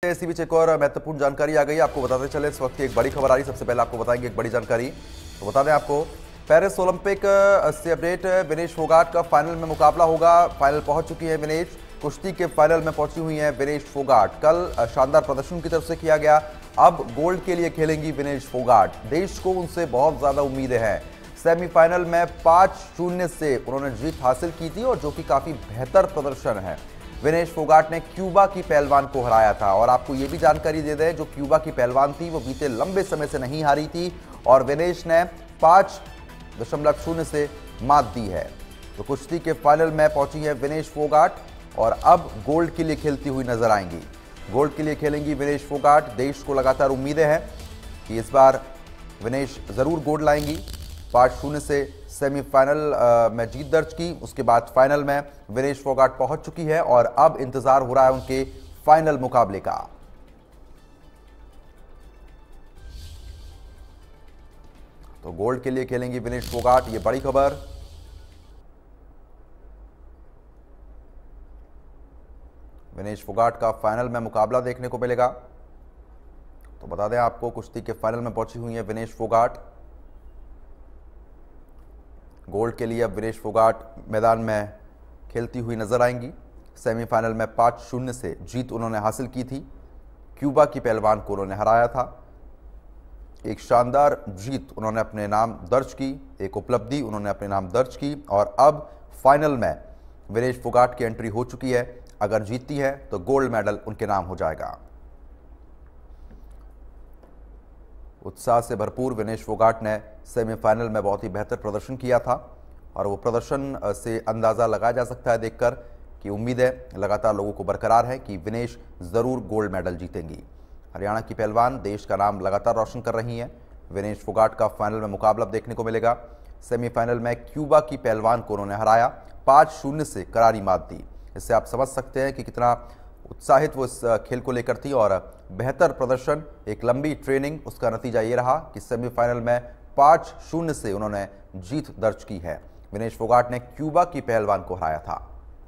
हैं इसी बीच एक और महत्वपूर्ण जानकारी आ गई। आपको बताते चले इस वक्त की एक बड़ी खबर आ रही। सबसे पहले आपको बताएंगे एक बड़ी जानकारी। तो बता दें आपको, पेरिस ओलंपिक से अपडेट, विनेश फोगाट का फाइनल में मुकाबला होगा। फाइनल पहुंच चुकी है विनेश, कुश्ती के फाइनल में पहुंची हुई है विनेश फोगाट। कल शानदार प्रदर्शन की तरफ से किया गया, अब गोल्ड के लिए खेलेंगी विनेश फोगाट। देश को उनसे बहुत ज्यादा उम्मीदें हैं। सेमीफाइनल में 5-0 से उन्होंने जीत हासिल की थी और जो कि काफी बेहतर प्रदर्शन है। विनेश फोगाट ने क्यूबा की पहलवान को हराया था और आपको यह भी जानकारी दे दें, जो क्यूबा की पहलवान थी वो बीते लंबे समय से नहीं हारी थी और विनेश ने 5.0 से मात दी है। तो कुश्ती के फाइनल में पहुंची है विनेश फोगाट और अब गोल्ड के लिए खेलती हुई नजर आएंगी। गोल्ड के लिए खेलेंगी विनेश फोगाट। देश को लगातार उम्मीदें हैं कि इस बार विनेश जरूर गोल्ड लाएंगी। 5-0 से सेमीफाइनल में जीत दर्ज की, उसके बाद फाइनल में विनेश फोगाट पहुंच चुकी है और अब इंतजार हो रहा है उनके फाइनल मुकाबले का। तो गोल्ड के लिए खेलेंगी विनेश फोगाट, ये बड़ी खबर। विनेश फोगाट का फाइनल में मुकाबला देखने को मिलेगा। तो बता दें आपको, कुश्ती के फाइनल में पहुंची हुई है विनेश फोगाट। गोल्ड के लिए अब विनेश फोगाट मैदान में खेलती हुई नजर आएंगी। सेमीफाइनल में 5-0 से जीत उन्होंने हासिल की थी। क्यूबा की पहलवान को उन्होंने हराया था। एक शानदार जीत उन्होंने अपने नाम दर्ज की, एक उपलब्धि उन्होंने अपने नाम दर्ज की और अब फाइनल में विनेश फोगाट की एंट्री हो चुकी है। अगर जीतती है तो गोल्ड मेडल उनके नाम हो जाएगा। उत्साह से भरपूर विनेश फोगाट ने सेमीफाइनल में बहुत ही बेहतर प्रदर्शन किया था और वो प्रदर्शन से अंदाज़ा लगाया जा सकता है देखकर कि उम्मीदें लगातार लोगों को बरकरार है कि विनेश ज़रूर गोल्ड मेडल जीतेंगी। हरियाणा की पहलवान देश का नाम लगातार रोशन कर रही हैं। विनेश फोगाट का फाइनल में मुकाबला देखने को मिलेगा। सेमीफाइनल में क्यूबा की पहलवान को उन्होंने हराया, 5-0 से करारी मात दी। इससे आप समझ सकते हैं कि कितना उत्साहित वो इस खेल को लेकर थी और बेहतर प्रदर्शन, एक लंबी ट्रेनिंग, उसका नतीजा ये रहा कि सेमीफाइनल में 5-0 से उन्होंने जीत दर्ज की है। विनेश फोगाट ने क्यूबा की पहलवान को हराया था।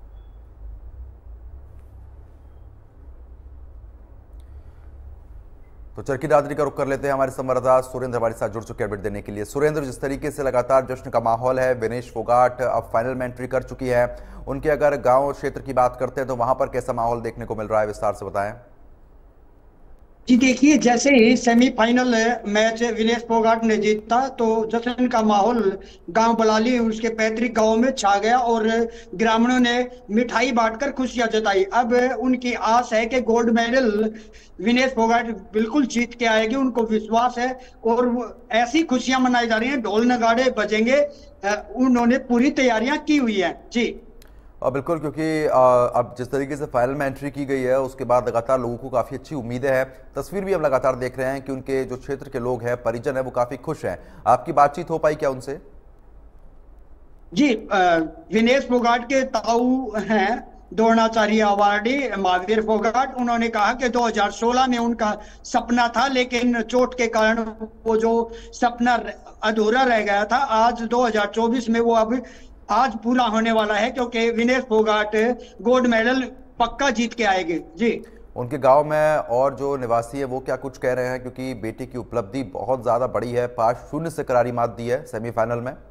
तो चरखी दादरी का रुख कर लेते हैं। हमारे संवाददाता सुरेंद्र हमारे साथ जुड़ चुके हैं अपडेट देने के लिए। सुरेंद्र, जिस तरीके से लगातार जश्न का माहौल है, विनेश फोगाट अब फाइनल में एंट्री कर चुकी है, उनके अगर गांव क्षेत्र की बात करते हैं तो वहां पर कैसा माहौल देखने को मिल रहा है, विस्तार से बताएं। जी देखिए, जैसे ही सेमीफाइनल मैच विनेश फोगाट ने जीता तो जश्न का माहौल गांव बलाली उसके पैतृक गांव में छा गया और ग्रामीणों ने मिठाई बांटकर खुशियां जताई। अब उनकी आस है कि गोल्ड मेडल विनेश फोगाट बिल्कुल जीत के आएगी, उनको विश्वास है और ऐसी खुशियां मनाई जा रही हैं, ढोल नगाड़े बजेंगे। उन्होंने पूरी तैयारियां की हुई है जी। बिल्कुल, क्योंकि अब जिस तरीके से फाइनल में एंट्री की गई है उसके बाद लगातार लोगों को काफ़ी अच्छी उम्मीदें हैं। तस्वीर भी हम लगातार देख रहे हैं कि उनके जो क्षेत्र के लोग हैं, परिजन हैं, वो काफ़ी खुश हैं। आपकी बातचीत हो पाई क्या उनसे? जी, विनेश फोगाट के ताऊ हैं द्रोणाचार्य अवार्डी महावीर फोगाट। उन्होंने कहा कि 2016 में उनका सपना था, लेकिन चोट के कारण वो जो सपना अधूरा रह गया था, आज 2024 में वो अब आज पूरा होने वाला है, क्योंकि विनेश फोगाट गोल्ड मेडल पक्का जीत के आएंगे जी। उनके गांव में और जो निवासी है वो क्या कुछ कह रहे हैं, क्योंकि बेटी की उपलब्धि बहुत ज्यादा बड़ी है, 5-0 से करारी मात दी है सेमीफाइनल में।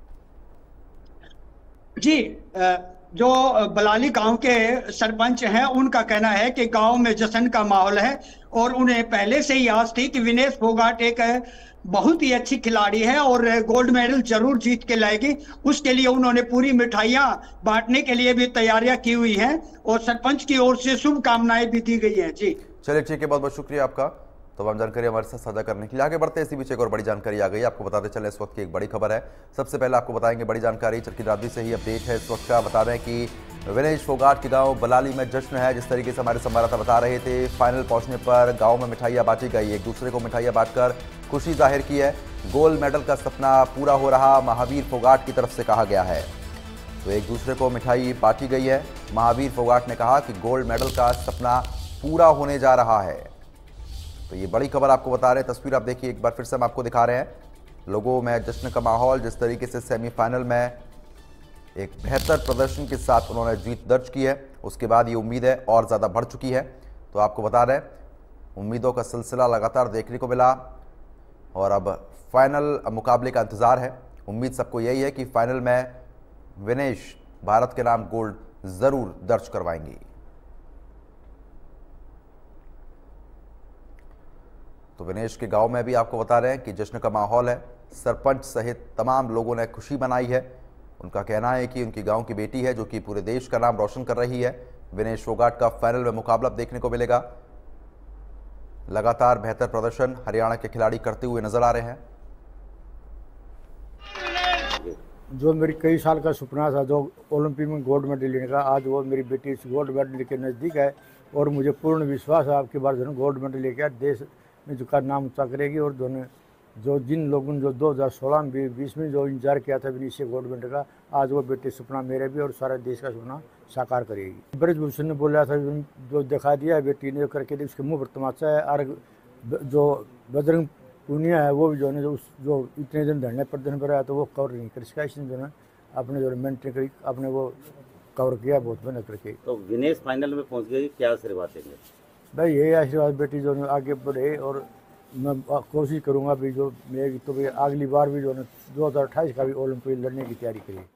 जी, जो बलाली गांव के सरपंच हैं उनका कहना है कि गांव में जश्न का माहौल है और उन्हें पहले से ही आस थी कि विनेश फोगाट एक बहुत ही अच्छी खिलाड़ी है और गोल्ड मेडल जरूर जीत के लाएगी। उसके लिए उन्होंने पूरी मिठाइयां बांटने के लिए भी तैयारियां की हुई हैं और सरपंच की ओर से शुभकामनाएं भी दी गई हैं जी। चलिए ठीक है, बहुत बहुत शुक्रिया आपका तमाम जानकारी हमारे साथ साझा करने के लिए। आगे बढ़ते हैं, इसी बीच एक और बड़ी जानकारी आ गई। आपको बताते चले इस वक्त की एक बड़ी खबर है। सबसे पहले आपको बताएंगे बड़ी जानकारी, चरखी दादरी से ही अपडेट है इस वक्त का। बता दें कि विनेश फोगाट के गांव बलाली में जश्न है। जिस तरीके से हमारे संवाददाता बता रहे थे, फाइनल पहुंचने पर गांव में मिठाइयां बांटी गई, एक दूसरे को मिठाइयां बांटकर खुशी जाहिर की है। गोल्ड मेडल का सपना पूरा हो रहा, महावीर फोगाट की तरफ से कहा गया है। तो एक दूसरे को मिठाई बांटी गई है। महावीर फोगाट ने कहा कि गोल्ड मेडल का सपना पूरा होने जा रहा है। तो ये बड़ी खबर आपको बता रहे हैं। तस्वीर आप देखिए एक बार फिर से हम आपको दिखा रहे हैं। लोगों में जश्न का माहौल, जिस तरीके से सेमीफाइनल में एक बेहतर प्रदर्शन के साथ उन्होंने जीत दर्ज की है, उसके बाद ये उम्मीद है और ज़्यादा बढ़ चुकी है। तो आपको बता दें उम्मीदों का सिलसिला लगातार देखने को मिला और अब फाइनल मुकाबले का इंतजार है। उम्मीद सबको यही है कि फाइनल में विनेश भारत के नाम गोल्ड जरूर दर्ज करवाएंगी। तो विनेश के गांव में भी आपको बता रहे हैं कि जश्न का माहौल है। सरपंच सहित तमाम लोगों ने खुशी मनाई है। उनका कहना है कि उनकी गांव की बेटी है जो कि पूरे देश का नाम रोशन कर रही है। विनेश फोगाट का फाइनल में मुकाबला देखने को मिलेगा। लगातार बेहतर प्रदर्शन हरियाणा के खिलाड़ी करते हुए नजर आ रहे हैं। जो मेरी कई साल का सपना था, जो ओलंपिक में गोल्ड मेडल लेने का, आज वो मेरी बेटी इस गोल्ड मेडल के नज़दीक है और मुझे पूर्ण विश्वास है आपकी बार जो गोल्ड मेडल लेकर देश में जो का नाम ऊँचा करेगी। और जो जिन लोगों ने जो 2016 में 20 में जो इंतजार किया था विनीश गोल्ड मेडल का, आज वो बेटी सपना मेरे भी और सारे देश का सपना साकार करेगी। ब्रजभूषण ने बोला था जो दिखा दिया बेटी ने, जो करके उसके मुँह पर तमाचा है। और जो बजरंग पूनिया है वो भी जो है जो इतने दिन धरने प्रदर्शन पर आया तो वो कवर नहीं कर सका, इसने जो है अपने जो मेंटेन करी अपने वो कवर किया बहुत मेहनत करके। तो विनेश फाइनल में पहुंच गई, क्या आशीर्वाद देंगे? भाई यही आशीर्वाद बेटी जो आगे बढ़े और मैं कोशिश करूंगा भी जो मेरी तो भी अगली बार भी जो है 2028 का भी ओलंपिक लड़ने की तैयारी करी।